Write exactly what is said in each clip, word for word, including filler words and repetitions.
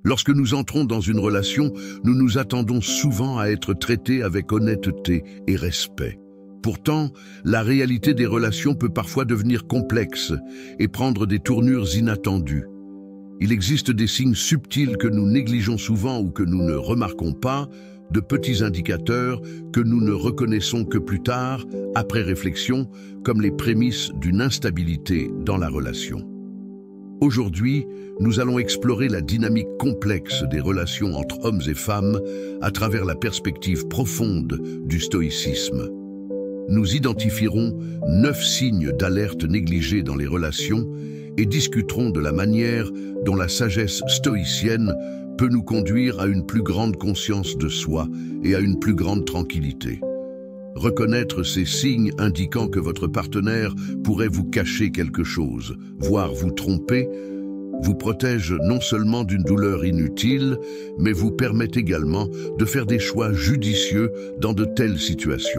Lorsque nous entrons dans une relation, nous nous attendons souvent à être traités avec honnêteté et respect. Pourtant, la réalité des relations peut parfois devenir complexe et prendre des tournures inattendues. Il existe des signes subtils que nous négligeons souvent ou que nous ne remarquons pas, de petits indicateurs que nous ne reconnaissons que plus tard, après réflexion, comme les prémices d'une instabilité dans la relation. Aujourd'hui, nous allons explorer la dynamique complexe des relations entre hommes et femmes à travers la perspective profonde du stoïcisme. Nous identifierons neuf signes d'alerte négligés dans les relations et discuterons de la manière dont la sagesse stoïcienne peut nous conduire à une plus grande conscience de soi et à une plus grande tranquillité. Reconnaître ces signes indiquant que votre partenaire pourrait vous cacher quelque chose, voire vous tromper, vous protège non seulement d'une douleur inutile, mais vous permet également de faire des choix judicieux dans de telles situations.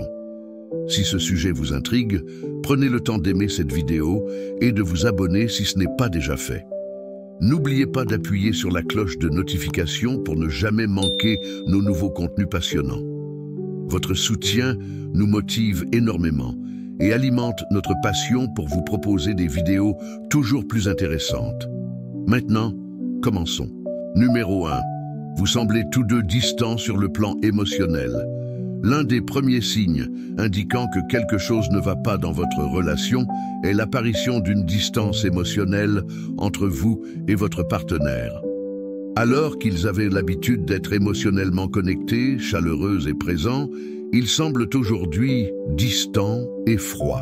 Si ce sujet vous intrigue, prenez le temps d'aimer cette vidéo et de vous abonner si ce n'est pas déjà fait. N'oubliez pas d'appuyer sur la cloche de notification pour ne jamais manquer nos nouveaux contenus passionnants. Votre soutien nous motive énormément et alimente notre passion pour vous proposer des vidéos toujours plus intéressantes. Maintenant, commençons. Numéro un. Vous semblez tous deux distants sur le plan émotionnel. L'un des premiers signes indiquant que quelque chose ne va pas dans votre relation est l'apparition d'une distance émotionnelle entre vous et votre partenaire. Alors qu'ils avaient l'habitude d'être émotionnellement connectés, chaleureux et présents, ils semblent aujourd'hui distants et froids.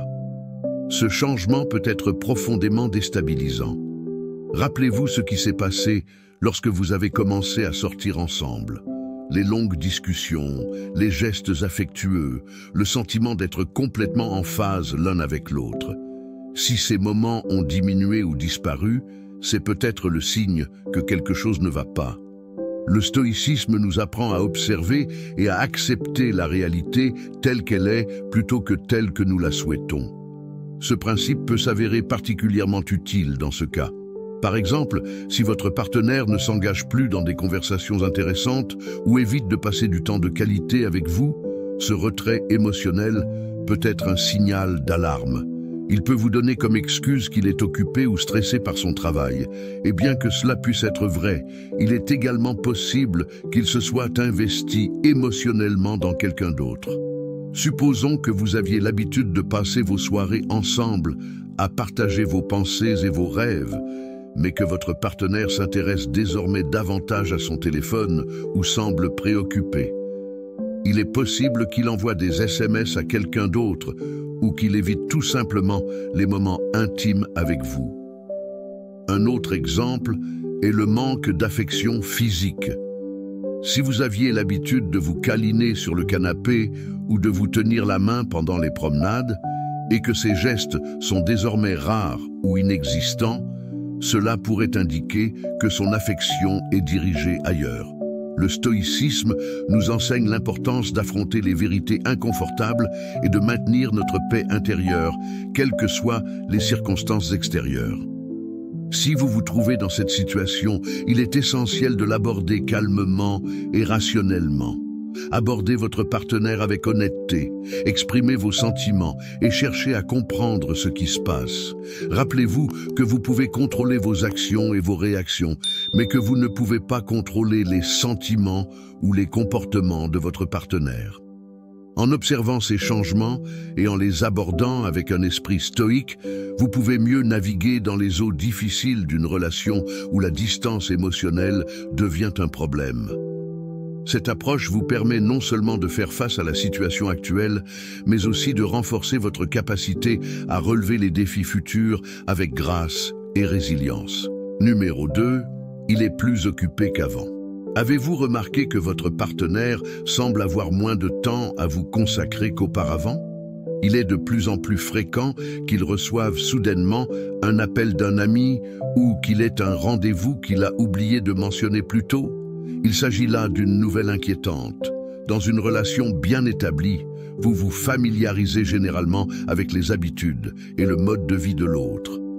Ce changement peut être profondément déstabilisant. Rappelez-vous ce qui s'est passé lorsque vous avez commencé à sortir ensemble. Les longues discussions, les gestes affectueux, le sentiment d'être complètement en phase l'un avec l'autre. Si ces moments ont diminué ou disparu, c'est peut-être le signe que quelque chose ne va pas. Le stoïcisme nous apprend à observer et à accepter la réalité telle qu'elle est plutôt que telle que nous la souhaitons. Ce principe peut s'avérer particulièrement utile dans ce cas. Par exemple, si votre partenaire ne s'engage plus dans des conversations intéressantes ou évite de passer du temps de qualité avec vous, ce retrait émotionnel peut être un signal d'alarme. Il peut vous donner comme excuse qu'il est occupé ou stressé par son travail. Et bien que cela puisse être vrai, il est également possible qu'il se soit investi émotionnellement dans quelqu'un d'autre. Supposons que vous aviez l'habitude de passer vos soirées ensemble, à partager vos pensées et vos rêves, mais que votre partenaire s'intéresse désormais davantage à son téléphone ou semble préoccupé. Il est possible qu'il envoie des S M S à quelqu'un d'autre ou qu'il évite tout simplement les moments intimes avec vous. Un autre exemple est le manque d'affection physique. Si vous aviez l'habitude de vous câliner sur le canapé ou de vous tenir la main pendant les promenades, et que ces gestes sont désormais rares ou inexistants, cela pourrait indiquer que son affection est dirigée ailleurs. Le stoïcisme nous enseigne l'importance d'affronter les vérités inconfortables et de maintenir notre paix intérieure, quelles que soient les circonstances extérieures. Si vous vous trouvez dans cette situation, il est essentiel de l'aborder calmement et rationnellement. Abordez votre partenaire avec honnêteté, exprimez vos sentiments et cherchez à comprendre ce qui se passe. Rappelez-vous que vous pouvez contrôler vos actions et vos réactions, mais que vous ne pouvez pas contrôler les sentiments ou les comportements de votre partenaire. En observant ces changements et en les abordant avec un esprit stoïque, vous pouvez mieux naviguer dans les eaux difficiles d'une relation où la distance émotionnelle devient un problème. Cette approche vous permet non seulement de faire face à la situation actuelle, mais aussi de renforcer votre capacité à relever les défis futurs avec grâce et résilience. Numéro deux. Il est plus occupé qu'avant. Avez-vous remarqué que votre partenaire semble avoir moins de temps à vous consacrer qu'auparavant? Il est de plus en plus fréquent qu'il reçoive soudainement un appel d'un ami ou qu'il ait un rendez-vous qu'il a oublié de mentionner plus tôt. Il s'agit là d'une nouvelle inquiétante. Dans une relation bien établie, vous vous familiarisez généralement avec les habitudes et le mode de vie de l'autre.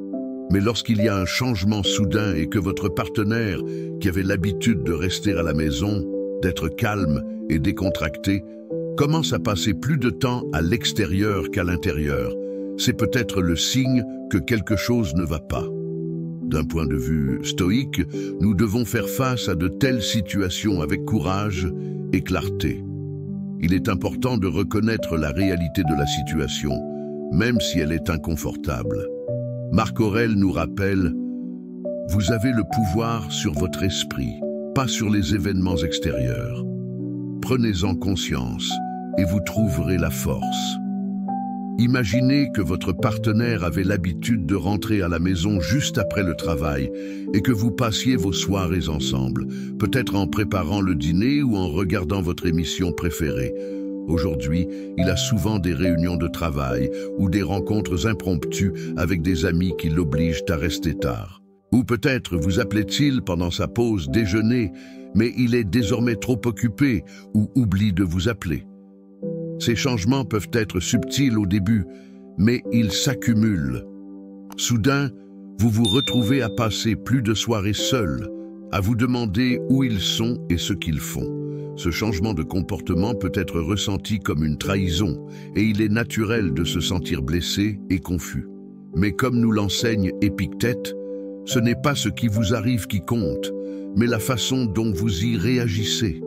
Mais lorsqu'il y a un changement soudain et que votre partenaire, qui avait l'habitude de rester à la maison, d'être calme et décontracté, commence à passer plus de temps à l'extérieur qu'à l'intérieur, c'est peut-être le signe que quelque chose ne va pas. D'un point de vue stoïque, nous devons faire face à de telles situations avec courage et clarté. Il est important de reconnaître la réalité de la situation, même si elle est inconfortable. Marc Aurèle nous rappelle « Vous avez le pouvoir sur votre esprit, pas sur les événements extérieurs. Prenez-en conscience et vous trouverez la force. » Imaginez que votre partenaire avait l'habitude de rentrer à la maison juste après le travail et que vous passiez vos soirées ensemble, peut-être en préparant le dîner ou en regardant votre émission préférée. Aujourd'hui, il a souvent des réunions de travail ou des rencontres impromptues avec des amis qui l'obligent à rester tard. Ou peut-être vous appelait-il pendant sa pause déjeuner, mais il est désormais trop occupé ou oublie de vous appeler. Ces changements peuvent être subtils au début, mais ils s'accumulent. Soudain, vous vous retrouvez à passer plus de soirées seuls, à vous demander où ils sont et ce qu'ils font. Ce changement de comportement peut être ressenti comme une trahison, et il est naturel de se sentir blessé et confus. Mais comme nous l'enseigne Épictète, ce n'est pas ce qui vous arrive qui compte, mais la façon dont vous y réagissez.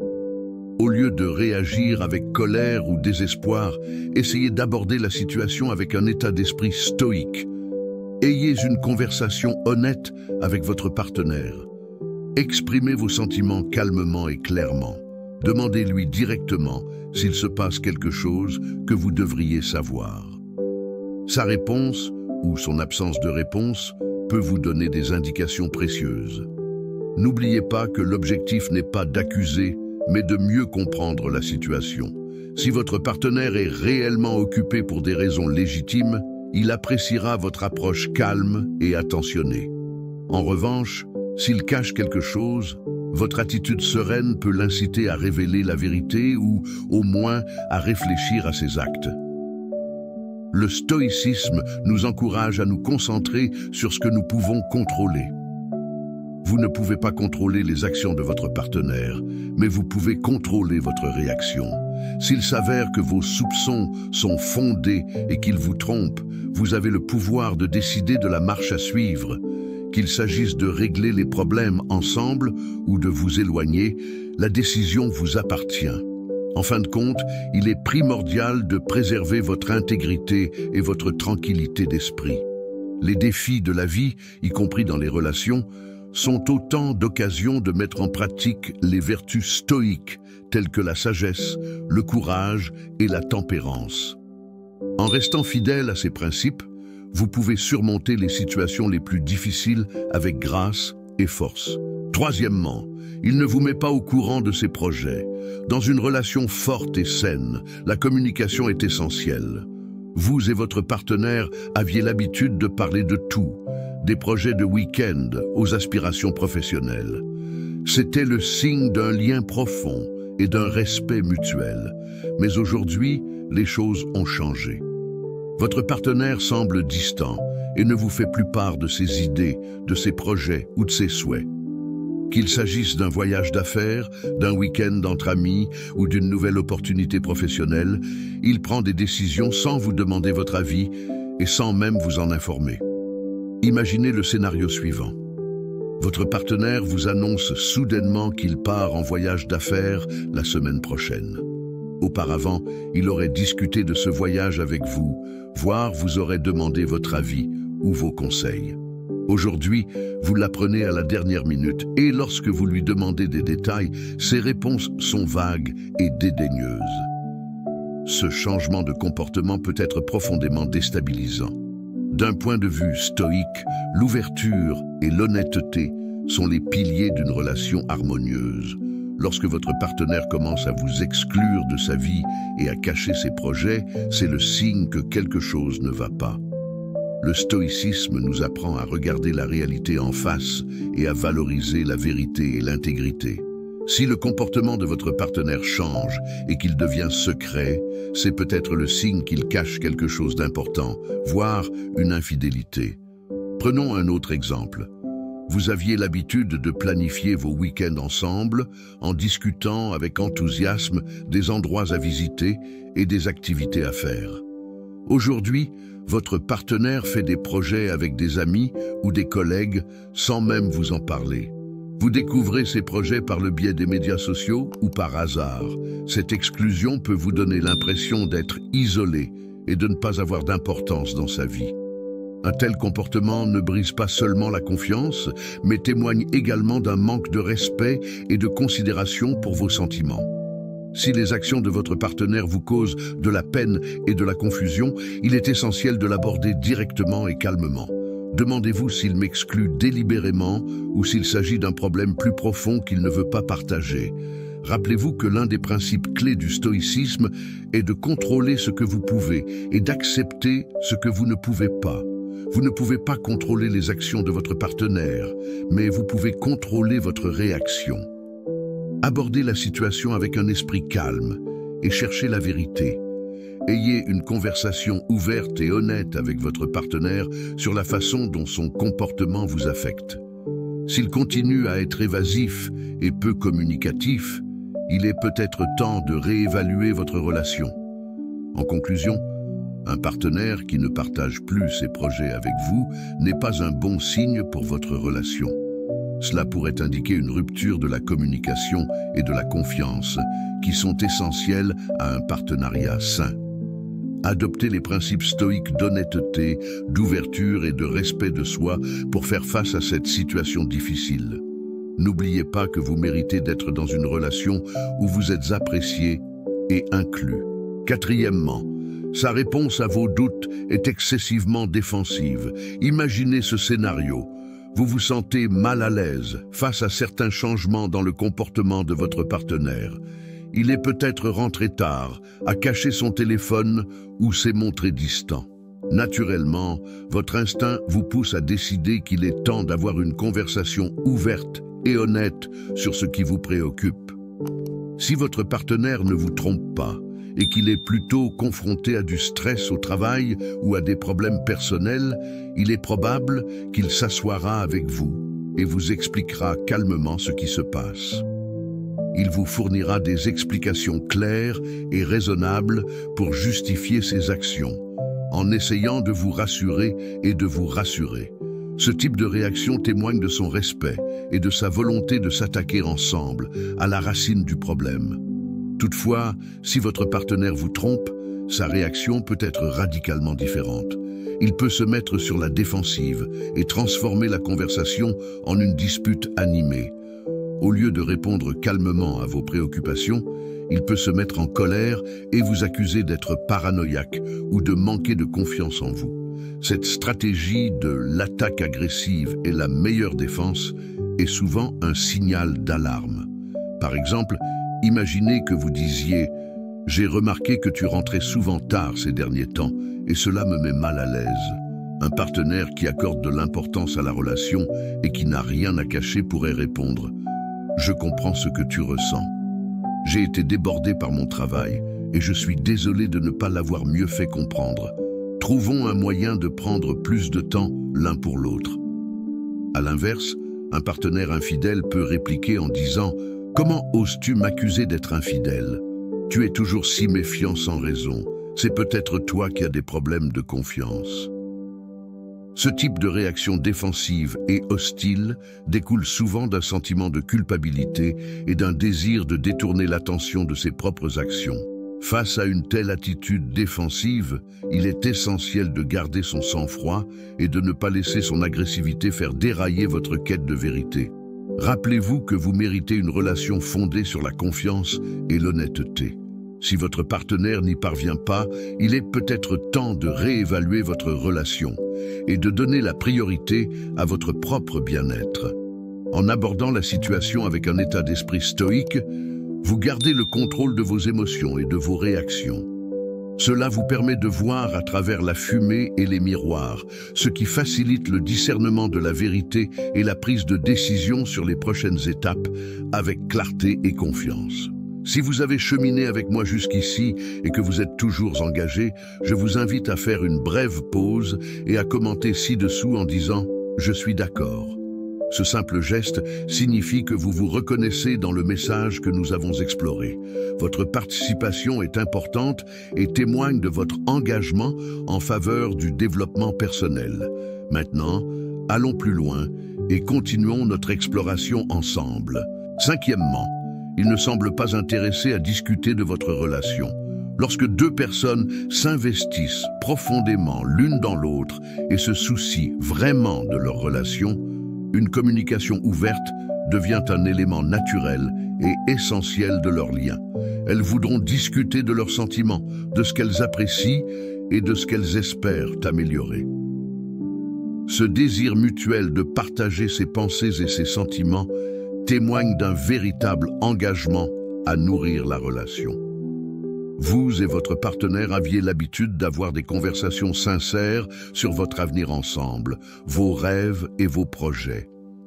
Au lieu de réagir avec colère ou désespoir, essayez d'aborder la situation avec un état d'esprit stoïque. Ayez une conversation honnête avec votre partenaire. Exprimez vos sentiments calmement et clairement. Demandez-lui directement s'il se passe quelque chose que vous devriez savoir. Sa réponse, ou son absence de réponse, peut vous donner des indications précieuses. N'oubliez pas que l'objectif n'est pas d'accuser, mais de mieux comprendre la situation. Si votre partenaire est réellement occupé pour des raisons légitimes, il appréciera votre approche calme et attentionnée. En revanche, s'il cache quelque chose, votre attitude sereine peut l'inciter à révéler la vérité ou, au moins, à réfléchir à ses actes. Le stoïcisme nous encourage à nous concentrer sur ce que nous pouvons contrôler. Vous ne pouvez pas contrôler les actions de votre partenaire, mais vous pouvez contrôler votre réaction. S'il s'avère que vos soupçons sont fondés et qu'ils vous trompent, vous avez le pouvoir de décider de la marche à suivre. Qu'il s'agisse de régler les problèmes ensemble ou de vous éloigner, la décision vous appartient. En fin de compte, il est primordial de préserver votre intégrité et votre tranquillité d'esprit. Les défis de la vie, y compris dans les relations, sont autant d'occasions de mettre en pratique les vertus stoïques telles que la sagesse, le courage et la tempérance. En restant fidèle à ces principes, vous pouvez surmonter les situations les plus difficiles avec grâce et force. Troisièmement, il ne vous met pas au courant de ses projets. Dans une relation forte et saine, la communication est essentielle. Vous et votre partenaire aviez l'habitude de parler de tout, des projets de week-end aux aspirations professionnelles. C'était le signe d'un lien profond et d'un respect mutuel. Mais aujourd'hui, les choses ont changé. Votre partenaire semble distant et ne vous fait plus part de ses idées, de ses projets ou de ses souhaits. Qu'il s'agisse d'un voyage d'affaires, d'un week-end entre amis ou d'une nouvelle opportunité professionnelle, il prend des décisions sans vous demander votre avis et sans même vous en informer. Imaginez le scénario suivant. Votre partenaire vous annonce soudainement qu'il part en voyage d'affaires la semaine prochaine. Auparavant, il aurait discuté de ce voyage avec vous, voire vous aurait demandé votre avis ou vos conseils. Aujourd'hui, vous l'apprenez à la dernière minute et lorsque vous lui demandez des détails, ses réponses sont vagues et dédaigneuses. Ce changement de comportement peut être profondément déstabilisant. D'un point de vue stoïque, l'ouverture et l'honnêteté sont les piliers d'une relation harmonieuse. Lorsque votre partenaire commence à vous exclure de sa vie et à cacher ses projets, c'est le signe que quelque chose ne va pas. Le stoïcisme nous apprend à regarder la réalité en face et à valoriser la vérité et l'intégrité. Si le comportement de votre partenaire change et qu'il devient secret, c'est peut-être le signe qu'il cache quelque chose d'important, voire une infidélité. Prenons un autre exemple. Vous aviez l'habitude de planifier vos week-ends ensemble en discutant avec enthousiasme des endroits à visiter et des activités à faire. Aujourd'hui, votre partenaire fait des projets avec des amis ou des collègues sans même vous en parler. Vous découvrez ces projets par le biais des médias sociaux ou par hasard. Cette exclusion peut vous donner l'impression d'être isolé et de ne pas avoir d'importance dans sa vie. Un tel comportement ne brise pas seulement la confiance, mais témoigne également d'un manque de respect et de considération pour vos sentiments. Si les actions de votre partenaire vous causent de la peine et de la confusion, il est essentiel de l'aborder directement et calmement. Demandez-vous s'il m'exclut délibérément ou s'il s'agit d'un problème plus profond qu'il ne veut pas partager. Rappelez-vous que l'un des principes clés du stoïcisme est de contrôler ce que vous pouvez et d'accepter ce que vous ne pouvez pas. Vous ne pouvez pas contrôler les actions de votre partenaire, mais vous pouvez contrôler votre réaction. Abordez la situation avec un esprit calme et cherchez la vérité. Ayez une conversation ouverte et honnête avec votre partenaire sur la façon dont son comportement vous affecte. S'il continue à être évasif et peu communicatif, il est peut-être temps de réévaluer votre relation. En conclusion, un partenaire qui ne partage plus ses projets avec vous n'est pas un bon signe pour votre relation. Cela pourrait indiquer une rupture de la communication et de la confiance, qui sont essentielles à un partenariat sain. Adoptez les principes stoïques d'honnêteté, d'ouverture et de respect de soi pour faire face à cette situation difficile. N'oubliez pas que vous méritez d'être dans une relation où vous êtes apprécié et inclus. Quatrièmement, sa réponse à vos doutes est excessivement défensive. Imaginez ce scénario. Vous vous sentez mal à l'aise face à certains changements dans le comportement de votre partenaire. Il est peut-être rentré tard, a caché son téléphone ou s'est montré distant. Naturellement, votre instinct vous pousse à décider qu'il est temps d'avoir une conversation ouverte et honnête sur ce qui vous préoccupe. Si votre partenaire ne vous trompe pas et qu'il est plutôt confronté à du stress au travail ou à des problèmes personnels, il est probable qu'il s'assoira avec vous et vous expliquera calmement ce qui se passe. Il vous fournira des explications claires et raisonnables pour justifier ses actions, en essayant de vous rassurer et de vous rassurer. Ce type de réaction témoigne de son respect et de sa volonté de s'attaquer ensemble à la racine du problème. Toutefois, si votre partenaire vous trompe, sa réaction peut être radicalement différente. Il peut se mettre sur la défensive et transformer la conversation en une dispute animée. Au lieu de répondre calmement à vos préoccupations, il peut se mettre en colère et vous accuser d'être paranoïaque ou de manquer de confiance en vous. Cette stratégie de l'attaque agressive est la meilleure défense et souvent un signal d'alarme. Par exemple, imaginez que vous disiez « J'ai remarqué que tu rentrais souvent tard ces derniers temps et cela me met mal à l'aise ». Un partenaire qui accorde de l'importance à la relation et qui n'a rien à cacher pourrait répondre « Je comprends ce que tu ressens. J'ai été débordé par mon travail et je suis désolé de ne pas l'avoir mieux fait comprendre. Trouvons un moyen de prendre plus de temps l'un pour l'autre. » À l'inverse, un partenaire infidèle peut répliquer en disant « Comment oses-tu m'accuser d'être infidèle? Tu es toujours si méfiant sans raison. C'est peut-être toi qui as des problèmes de confiance. » Ce type de réaction défensive et hostile découle souvent d'un sentiment de culpabilité et d'un désir de détourner l'attention de ses propres actions. Face à une telle attitude défensive, il est essentiel de garder son sang-froid et de ne pas laisser son agressivité faire dérailler votre quête de vérité. Rappelez-vous que vous méritez une relation fondée sur la confiance et l'honnêteté. Si votre partenaire n'y parvient pas, il est peut-être temps de réévaluer votre relation et de donner la priorité à votre propre bien-être. En abordant la situation avec un état d'esprit stoïque, vous gardez le contrôle de vos émotions et de vos réactions. Cela vous permet de voir à travers la fumée et les miroirs, ce qui facilite le discernement de la vérité et la prise de décision sur les prochaines étapes avec clarté et confiance. Si vous avez cheminé avec moi jusqu'ici et que vous êtes toujours engagé, je vous invite à faire une brève pause et à commenter ci-dessous en disant « Je suis d'accord ». Ce simple geste signifie que vous vous reconnaissez dans le message que nous avons exploré. Votre participation est importante et témoigne de votre engagement en faveur du développement personnel. Maintenant, allons plus loin et continuons notre exploration ensemble. Cinquièmement, il ne semble pas intéressé à discuter de votre relation. Lorsque deux personnes s'investissent profondément l'une dans l'autre et se soucient vraiment de leur relation, une communication ouverte devient un élément naturel et essentiel de leur lien. Elles voudront discuter de leurs sentiments, de ce qu'elles apprécient et de ce qu'elles espèrent améliorer. Ce désir mutuel de partager ses pensées et ses sentiments témoigne d'un véritable engagement à nourrir la relation. Vous et votre partenaire aviez l'habitude d'avoir des conversations sincères sur votre avenir ensemble, vos rêves et vos projets.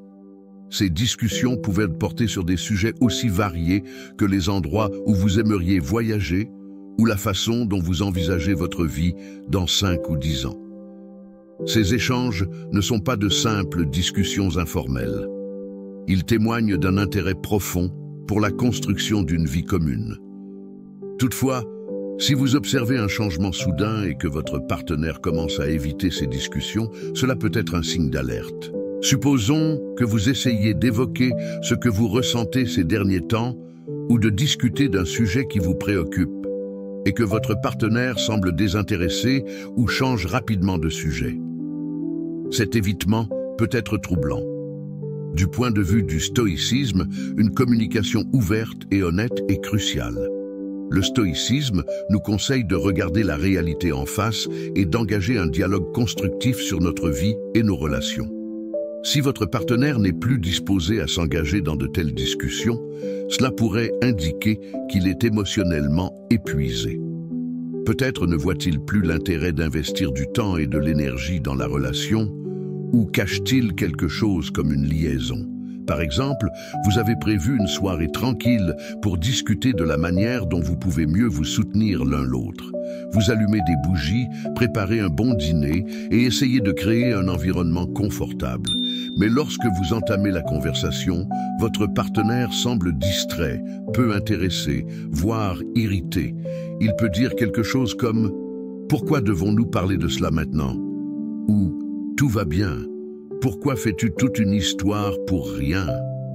Ces discussions pouvaient porter sur des sujets aussi variés que les endroits où vous aimeriez voyager ou la façon dont vous envisagez votre vie dans cinq ou dix ans. Ces échanges ne sont pas de simples discussions informelles. Ils témoignent d'un intérêt profond pour la construction d'une vie commune. Toutefois, si vous observez un changement soudain et que votre partenaire commence à éviter ces discussions, cela peut être un signe d'alerte. Supposons que vous essayiez d'évoquer ce que vous ressentez ces derniers temps ou de discuter d'un sujet qui vous préoccupe et que votre partenaire semble désintéressé ou change rapidement de sujet. Cet évitement peut être troublant. Du point de vue du stoïcisme, une communication ouverte et honnête est cruciale. Le stoïcisme nous conseille de regarder la réalité en face et d'engager un dialogue constructif sur notre vie et nos relations. Si votre partenaire n'est plus disposé à s'engager dans de telles discussions, cela pourrait indiquer qu'il est émotionnellement épuisé. Peut-être ne voit-il plus l'intérêt d'investir du temps et de l'énergie dans la relation, ou cache-t-il quelque chose comme une liaison? Par exemple, vous avez prévu une soirée tranquille pour discuter de la manière dont vous pouvez mieux vous soutenir l'un l'autre. Vous allumez des bougies, préparez un bon dîner et essayez de créer un environnement confortable. Mais lorsque vous entamez la conversation, votre partenaire semble distrait, peu intéressé, voire irrité. Il peut dire quelque chose comme « Pourquoi devons-nous parler de cela maintenant ?» ou « Tout va bien. Pourquoi fais-tu toute une histoire pour rien ?»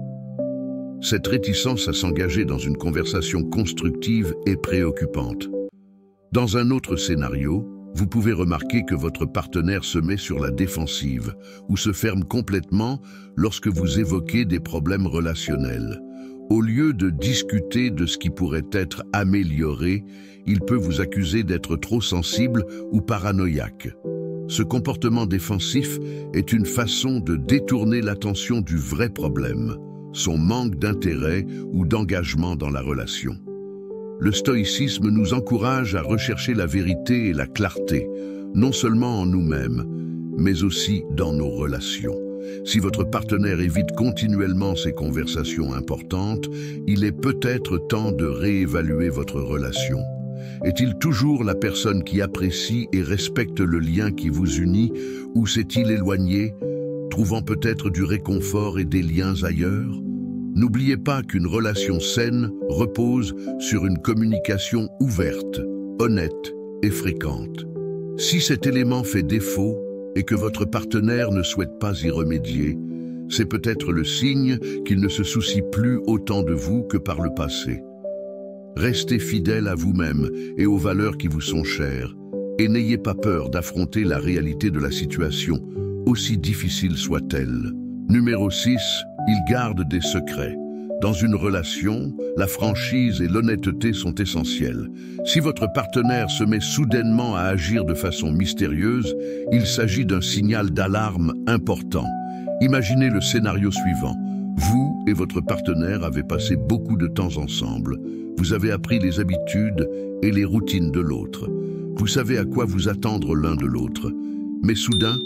Cette réticence à s'engager dans une conversation constructive est préoccupante. Dans un autre scénario, vous pouvez remarquer que votre partenaire se met sur la défensive ou se ferme complètement lorsque vous évoquez des problèmes relationnels. Au lieu de discuter de ce qui pourrait être amélioré, il peut vous accuser d'être trop sensible ou paranoïaque. Ce comportement défensif est une façon de détourner l'attention du vrai problème, son manque d'intérêt ou d'engagement dans la relation. Le stoïcisme nous encourage à rechercher la vérité et la clarté, non seulement en nous-mêmes, mais aussi dans nos relations. Si votre partenaire évite continuellement ces conversations importantes, il est peut-être temps de réévaluer votre relation. Est-il toujours la personne qui apprécie et respecte le lien qui vous unit, ou s'est-il éloigné, trouvant peut-être du réconfort et des liens ailleurs? N'oubliez pas qu'une relation saine repose sur une communication ouverte, honnête et fréquente. Si cet élément fait défaut et que votre partenaire ne souhaite pas y remédier, c'est peut-être le signe qu'il ne se soucie plus autant de vous que par le passé. Restez fidèle à vous-même et aux valeurs qui vous sont chères, et n'ayez pas peur d'affronter la réalité de la situation, aussi difficile soit-elle. Numéro six, il garde des secrets. Dans une relation, la franchise et l'honnêteté sont essentielles. Si votre partenaire se met soudainement à agir de façon mystérieuse, il s'agit d'un signal d'alarme important. Imaginez le scénario suivant. Vous et votre partenaire avez passé beaucoup de temps ensemble. Vous avez appris les habitudes et les routines de l'autre. Vous savez à quoi vous attendre l'un de l'autre. Mais soudain,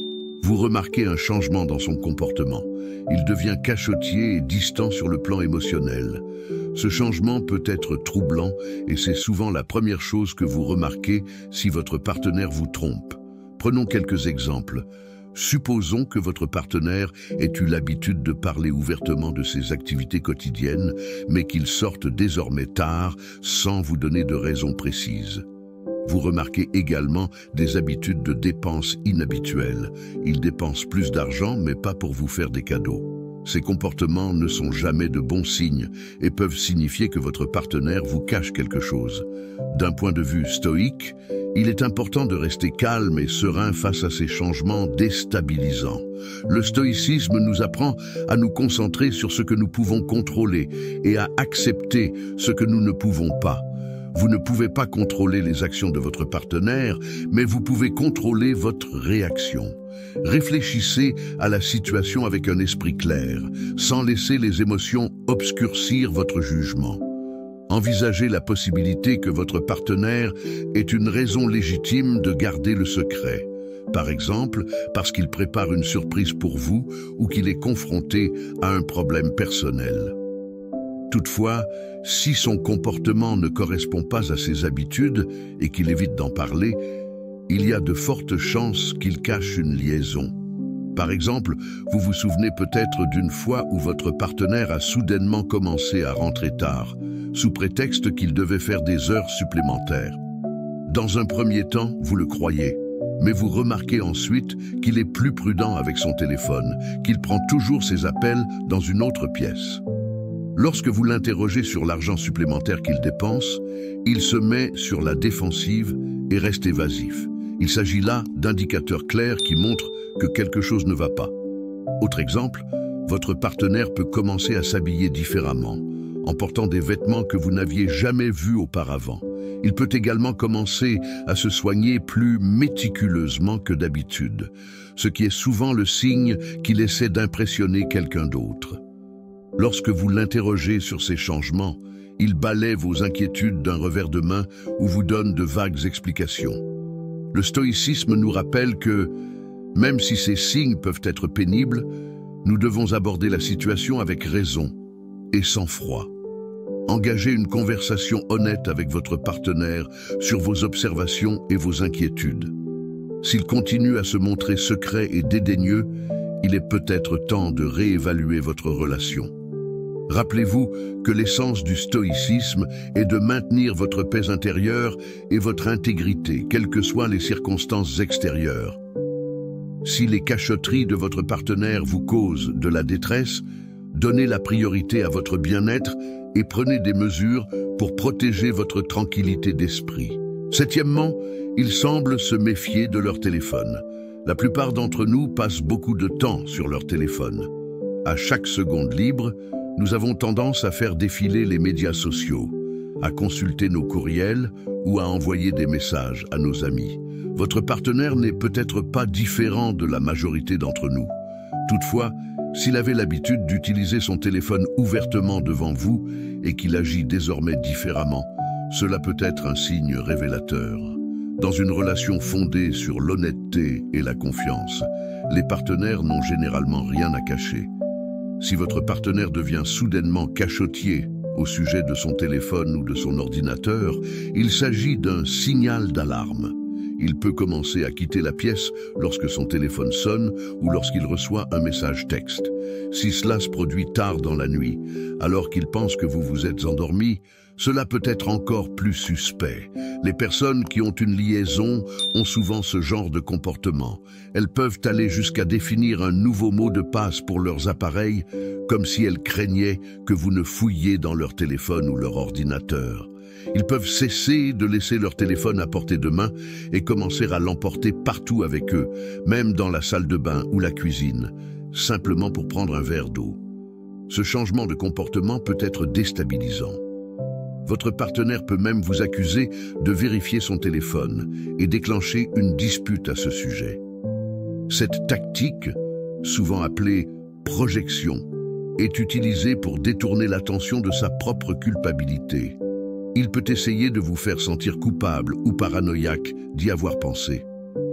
Vous remarquez un changement dans son comportement. Il devient cachotier et distant sur le plan émotionnel. Ce changement peut être troublant et c'est souvent la première chose que vous remarquez si votre partenaire vous trompe. Prenons quelques exemples. Supposons que votre partenaire ait eu l'habitude de parler ouvertement de ses activités quotidiennes, mais qu'il sorte désormais tard sans vous donner de raison précise. Vous remarquez également des habitudes de dépenses inhabituelles. Il dépense plus d'argent, mais pas pour vous faire des cadeaux. Ces comportements ne sont jamais de bons signes et peuvent signifier que votre partenaire vous cache quelque chose. D'un point de vue stoïque, il est important de rester calme et serein face à ces changements déstabilisants. Le stoïcisme nous apprend à nous concentrer sur ce que nous pouvons contrôler et à accepter ce que nous ne pouvons pas. Vous ne pouvez pas contrôler les actions de votre partenaire, mais vous pouvez contrôler votre réaction. Réfléchissez à la situation avec un esprit clair, sans laisser les émotions obscurcir votre jugement. Envisagez la possibilité que votre partenaire ait une raison légitime de garder le secret. Par exemple, parce qu'il prépare une surprise pour vous ou qu'il est confronté à un problème personnel. Toutefois, si son comportement ne correspond pas à ses habitudes et qu'il évite d'en parler, il y a de fortes chances qu'il cache une liaison. Par exemple, vous vous souvenez peut-être d'une fois où votre partenaire a soudainement commencé à rentrer tard, sous prétexte qu'il devait faire des heures supplémentaires. Dans un premier temps, vous le croyez, mais vous remarquez ensuite qu'il est plus prudent avec son téléphone, qu'il prend toujours ses appels dans une autre pièce. Lorsque vous l'interrogez sur l'argent supplémentaire qu'il dépense, il se met sur la défensive et reste évasif. Il s'agit là d'indicateurs clairs qui montrent que quelque chose ne va pas. Autre exemple, votre partenaire peut commencer à s'habiller différemment, en portant des vêtements que vous n'aviez jamais vus auparavant. Il peut également commencer à se soigner plus méticuleusement que d'habitude, ce qui est souvent le signe qu'il essaie d'impressionner quelqu'un d'autre. Lorsque vous l'interrogez sur ces changements, il balaie vos inquiétudes d'un revers de main ou vous donne de vagues explications. Le stoïcisme nous rappelle que, même si ces signes peuvent être pénibles, nous devons aborder la situation avec raison et sang-froid. Engagez une conversation honnête avec votre partenaire sur vos observations et vos inquiétudes. S'il continue à se montrer secret et dédaigneux, il est peut-être temps de réévaluer votre relation. Rappelez-vous que l'essence du stoïcisme est de maintenir votre paix intérieure et votre intégrité, quelles que soient les circonstances extérieures. Si les cachotteries de votre partenaire vous causent de la détresse, donnez la priorité à votre bien-être et prenez des mesures pour protéger votre tranquillité d'esprit. Septièmement, ils semblent se méfier de leur téléphone. La plupart d'entre nous passent beaucoup de temps sur leur téléphone. À chaque seconde libre, nous avons tendance à faire défiler les médias sociaux, à consulter nos courriels ou à envoyer des messages à nos amis. Votre partenaire n'est peut-être pas différent de la majorité d'entre nous. Toutefois, s'il avait l'habitude d'utiliser son téléphone ouvertement devant vous et qu'il agit désormais différemment, cela peut être un signe révélateur. Dans une relation fondée sur l'honnêteté et la confiance, les partenaires n'ont généralement rien à cacher. Si votre partenaire devient soudainement cachotier au sujet de son téléphone ou de son ordinateur, il s'agit d'un signal d'alarme. Il peut commencer à quitter la pièce lorsque son téléphone sonne ou lorsqu'il reçoit un message texte. Si cela se produit tard dans la nuit, alors qu'il pense que vous vous êtes endormi, cela peut être encore plus suspect. Les personnes qui ont une liaison ont souvent ce genre de comportement. Elles peuvent aller jusqu'à définir un nouveau mot de passe pour leurs appareils, comme si elles craignaient que vous ne fouilliez dans leur téléphone ou leur ordinateur. Ils peuvent cesser de laisser leur téléphone à portée de main et commencer à l'emporter partout avec eux, même dans la salle de bain ou la cuisine, simplement pour prendre un verre d'eau. Ce changement de comportement peut être déstabilisant. Votre partenaire peut même vous accuser de vérifier son téléphone et déclencher une dispute à ce sujet. Cette tactique, souvent appelée projection, est utilisée pour détourner l'attention de sa propre culpabilité. Il peut essayer de vous faire sentir coupable ou paranoïaque d'y avoir pensé.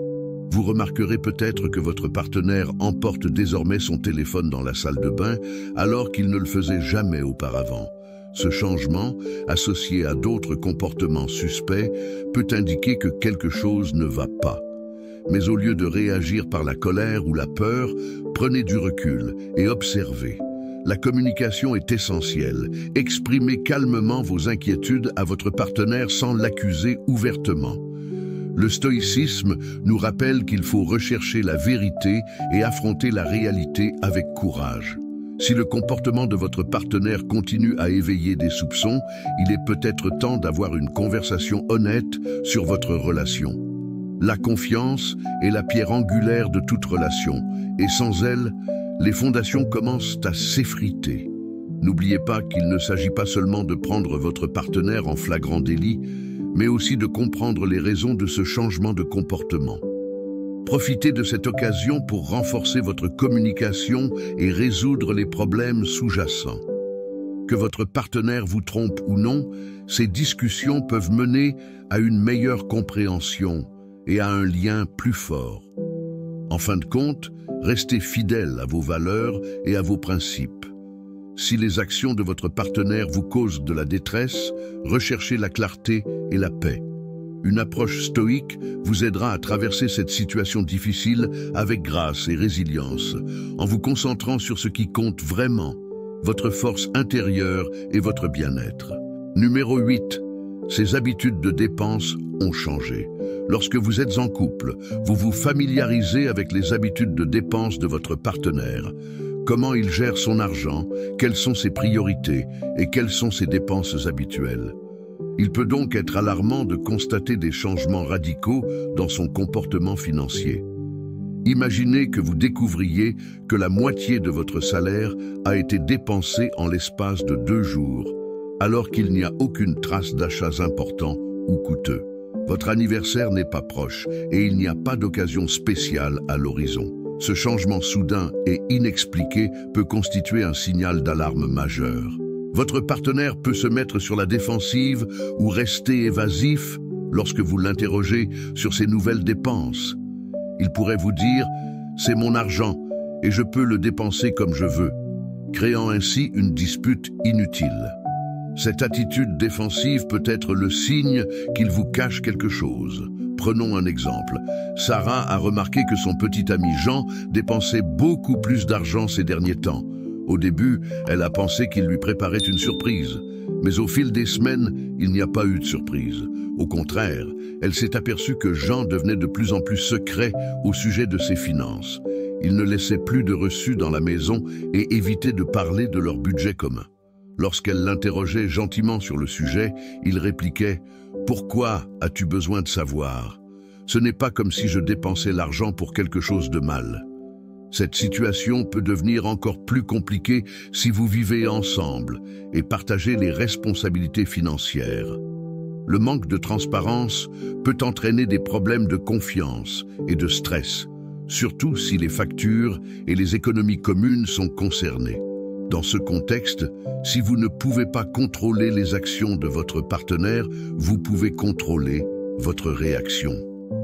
Vous remarquerez peut-être que votre partenaire emporte désormais son téléphone dans la salle de bain alors qu'il ne le faisait jamais auparavant. Ce changement, associé à d'autres comportements suspects, peut indiquer que quelque chose ne va pas. Mais au lieu de réagir par la colère ou la peur, prenez du recul et observez. La communication est essentielle. Exprimez calmement vos inquiétudes à votre partenaire sans l'accuser ouvertement. Le stoïcisme nous rappelle qu'il faut rechercher la vérité et affronter la réalité avec courage. Si le comportement de votre partenaire continue à éveiller des soupçons, il est peut-être temps d'avoir une conversation honnête sur votre relation. La confiance est la pierre angulaire de toute relation, et sans elle, les fondations commencent à s'effriter. N'oubliez pas qu'il ne s'agit pas seulement de prendre votre partenaire en flagrant délit, mais aussi de comprendre les raisons de ce changement de comportement. Profitez de cette occasion pour renforcer votre communication et résoudre les problèmes sous-jacents. Que votre partenaire vous trompe ou non, ces discussions peuvent mener à une meilleure compréhension et à un lien plus fort. En fin de compte, restez fidèle à vos valeurs et à vos principes. Si les actions de votre partenaire vous causent de la détresse, recherchez la clarté et la paix. Une approche stoïque vous aidera à traverser cette situation difficile avec grâce et résilience, en vous concentrant sur ce qui compte vraiment, votre force intérieure et votre bien-être. Numéro huit. Ces habitudes de dépenses ont changé. Lorsque vous êtes en couple, vous vous familiarisez avec les habitudes de dépenses de votre partenaire. Comment il gère son argent, quelles sont ses priorités et quelles sont ses dépenses habituelles. Il peut donc être alarmant de constater des changements radicaux dans son comportement financier. Imaginez que vous découvriez que la moitié de votre salaire a été dépensée en l'espace de deux jours, alors qu'il n'y a aucune trace d'achats importants ou coûteux. Votre anniversaire n'est pas proche et il n'y a pas d'occasion spéciale à l'horizon. Ce changement soudain et inexpliqué peut constituer un signal d'alarme majeur. Votre partenaire peut se mettre sur la défensive ou rester évasif lorsque vous l'interrogez sur ses nouvelles dépenses. Il pourrait vous dire « c'est mon argent et je peux le dépenser comme je veux », créant ainsi une dispute inutile. Cette attitude défensive peut être le signe qu'il vous cache quelque chose. Prenons un exemple. Sarah a remarqué que son petit ami Jean dépensait beaucoup plus d'argent ces derniers temps. Au début, elle a pensé qu'il lui préparait une surprise. Mais au fil des semaines, il n'y a pas eu de surprise. Au contraire, elle s'est aperçue que Jean devenait de plus en plus secret au sujet de ses finances. Il ne laissait plus de reçus dans la maison et évitait de parler de leur budget commun. Lorsqu'elle l'interrogeait gentiment sur le sujet, il répliquait « Pourquoi as-tu besoin de savoir ? Ce n'est pas comme si je dépensais l'argent pour quelque chose de mal. » Cette situation peut devenir encore plus compliquée si vous vivez ensemble et partagez les responsabilités financières. Le manque de transparence peut entraîner des problèmes de confiance et de stress, surtout si les factures et les économies communes sont concernées. Dans ce contexte, si vous ne pouvez pas contrôler les actions de votre partenaire, vous pouvez contrôler votre réaction.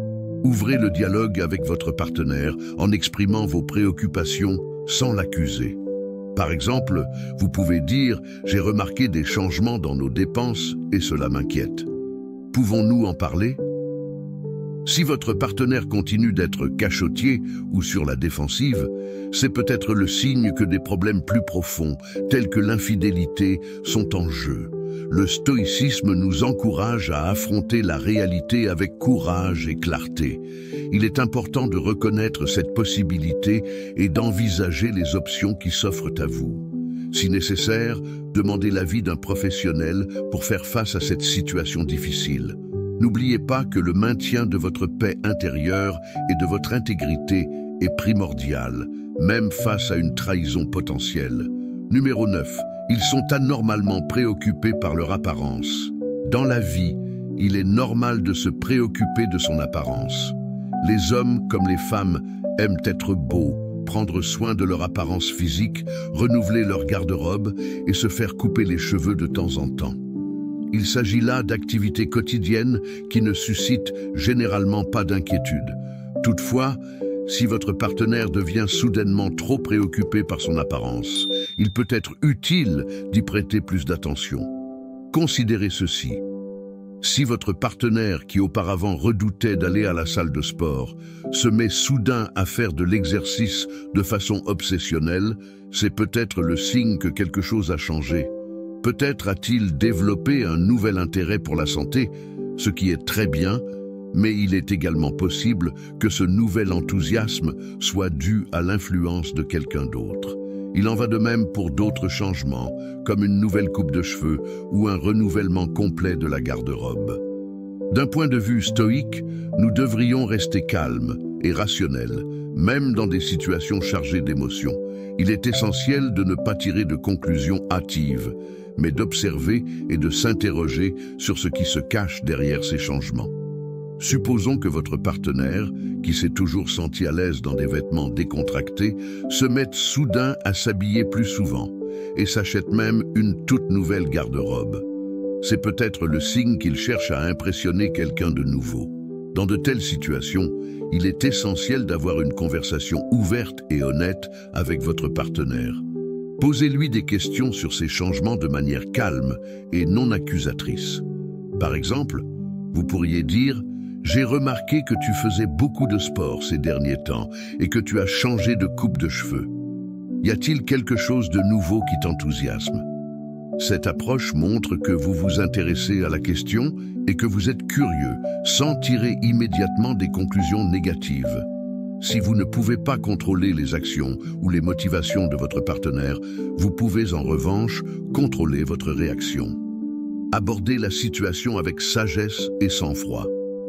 Ouvrez le dialogue avec votre partenaire en exprimant vos préoccupations sans l'accuser. Par exemple, vous pouvez dire « J'ai remarqué des changements dans nos dépenses et cela m'inquiète. Pouvons-nous en parler ?» Si votre partenaire continue d'être cachotier ou sur la défensive, c'est peut-être le signe que des problèmes plus profonds, tels que l'infidélité, sont en jeu. Le stoïcisme nous encourage à affronter la réalité avec courage et clarté. Il est important de reconnaître cette possibilité et d'envisager les options qui s'offrent à vous. Si nécessaire, demandez l'avis d'un professionnel pour faire face à cette situation difficile. N'oubliez pas que le maintien de votre paix intérieure et de votre intégrité est primordial, même face à une trahison potentielle. Numéro neuf. Ils sont anormalement préoccupés par leur apparence. Dans la vie, il est normal de se préoccuper de son apparence. Les hommes comme les femmes aiment être beaux, prendre soin de leur apparence physique, renouveler leur garde-robe et se faire couper les cheveux de temps en temps. Il s'agit là d'activités quotidiennes qui ne suscitent généralement pas d'inquiétude. Toutefois, si votre partenaire devient soudainement trop préoccupé par son apparence, il peut être utile d'y prêter plus d'attention. Considérez ceci. Si votre partenaire, qui auparavant redoutait d'aller à la salle de sport, se met soudain à faire de l'exercice de façon obsessionnelle, c'est peut-être le signe que quelque chose a changé. Peut-être a-t-il développé un nouvel intérêt pour la santé, ce qui est très bien, mais il est également possible que ce nouvel enthousiasme soit dû à l'influence de quelqu'un d'autre. Il en va de même pour d'autres changements, comme une nouvelle coupe de cheveux ou un renouvellement complet de la garde-robe. D'un point de vue stoïque, nous devrions rester calmes et rationnels, même dans des situations chargées d'émotions. Il est essentiel de ne pas tirer de conclusions hâtives, mais d'observer et de s'interroger sur ce qui se cache derrière ces changements. Supposons que votre partenaire, qui s'est toujours senti à l'aise dans des vêtements décontractés, se mette soudain à s'habiller plus souvent et s'achète même une toute nouvelle garde-robe. C'est peut-être le signe qu'il cherche à impressionner quelqu'un de nouveau. Dans de telles situations, il est essentiel d'avoir une conversation ouverte et honnête avec votre partenaire. Posez-lui des questions sur ces changements de manière calme et non accusatrice. Par exemple, vous pourriez dire « J'ai remarqué que tu faisais beaucoup de sport ces derniers temps et que tu as changé de coupe de cheveux. Y a-t-il quelque chose de nouveau qui t'enthousiasme ?» Cette approche montre que vous vous intéressez à la question et que vous êtes curieux, sans tirer immédiatement des conclusions négatives. Si vous ne pouvez pas contrôler les actions ou les motivations de votre partenaire, vous pouvez en revanche contrôler votre réaction. Abordez la situation avec sagesse et sang-froid.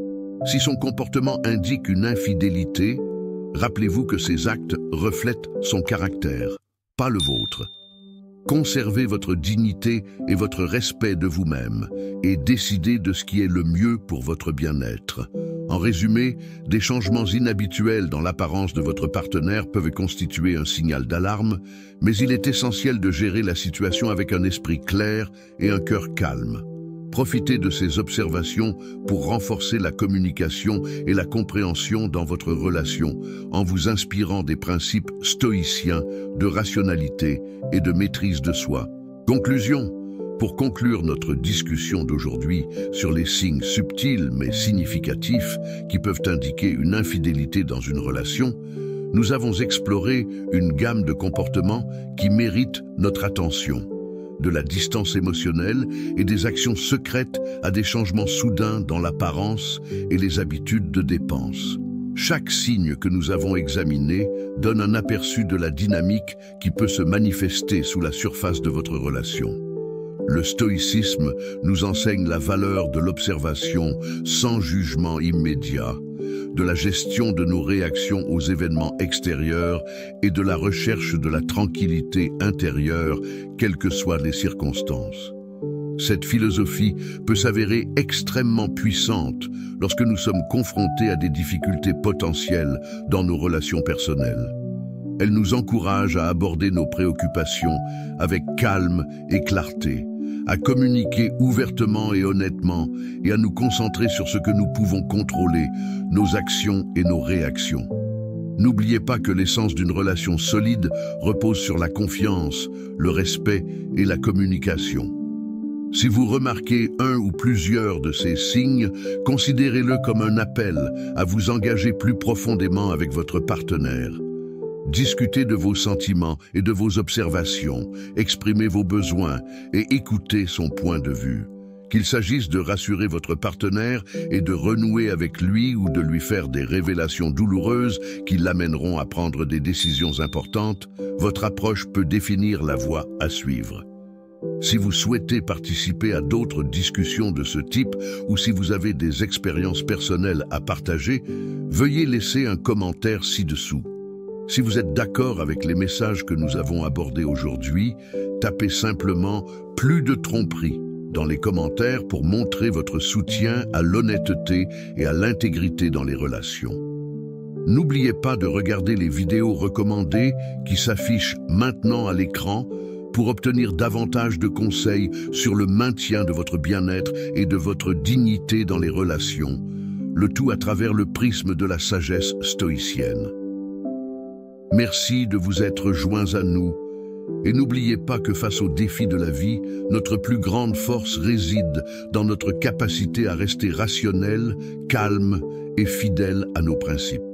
Si son comportement indique une infidélité, rappelez-vous que ses actes reflètent son caractère, pas le vôtre. Conservez votre dignité et votre respect de vous-même et décidez de ce qui est le mieux pour votre bien-être. En résumé, des changements inhabituels dans l'apparence de votre partenaire peuvent constituer un signal d'alarme, mais il est essentiel de gérer la situation avec un esprit clair et un cœur calme. Profitez de ces observations pour renforcer la communication et la compréhension dans votre relation en vous inspirant des principes stoïciens de rationalité et de maîtrise de soi. Conclusion. Pour conclure notre discussion d'aujourd'hui sur les signes subtils mais significatifs qui peuvent indiquer une infidélité dans une relation, nous avons exploré une gamme de comportements qui méritent notre attention. De la distance émotionnelle et des actions secrètes à des changements soudains dans l'apparence et les habitudes de dépenses. Chaque signe que nous avons examiné donne un aperçu de la dynamique qui peut se manifester sous la surface de votre relation. Le stoïcisme nous enseigne la valeur de l'observation sans jugement immédiat, de la gestion de nos réactions aux événements extérieurs et de la recherche de la tranquillité intérieure, quelles que soient les circonstances. Cette philosophie peut s'avérer extrêmement puissante lorsque nous sommes confrontés à des difficultés potentielles dans nos relations personnelles. Elle nous encourage à aborder nos préoccupations avec calme et clarté, à communiquer ouvertement et honnêtement et à nous concentrer sur ce que nous pouvons contrôler, nos actions et nos réactions. N'oubliez pas que l'essence d'une relation solide repose sur la confiance, le respect et la communication. Si vous remarquez un ou plusieurs de ces signes, considérez-le comme un appel à vous engager plus profondément avec votre partenaire. Discutez de vos sentiments et de vos observations, exprimez vos besoins et écoutez son point de vue. Qu'il s'agisse de rassurer votre partenaire et de renouer avec lui ou de lui faire des révélations douloureuses qui l'amèneront à prendre des décisions importantes, votre approche peut définir la voie à suivre. Si vous souhaitez participer à d'autres discussions de ce type ou si vous avez des expériences personnelles à partager, veuillez laisser un commentaire ci-dessous. Si vous êtes d'accord avec les messages que nous avons abordés aujourd'hui, tapez simplement « plus de tromperie » dans les commentaires pour montrer votre soutien à l'honnêteté et à l'intégrité dans les relations. N'oubliez pas de regarder les vidéos recommandées qui s'affichent maintenant à l'écran pour obtenir davantage de conseils sur le maintien de votre bien-être et de votre dignité dans les relations. le tout à travers le prisme de la sagesse stoïcienne. Merci de vous être joints à nous, et n'oubliez pas que face aux défis de la vie, notre plus grande force réside dans notre capacité à rester rationnel, calme et fidèle à nos principes.